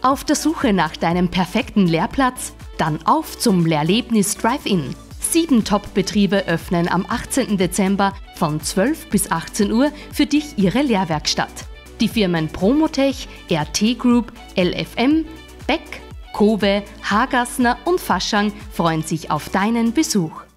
Auf der Suche nach deinem perfekten Lehrplatz? Dann auf zum Lehrlebnis Drive-In. 7 Top-Betriebe öffnen am 18. Dezember von 12 bis 18 Uhr für dich ihre Lehrwerkstatt. Die Firmen Promotech, RT Group, LFM, Beck, Kowe, Hagassner und Faschang freuen sich auf deinen Besuch.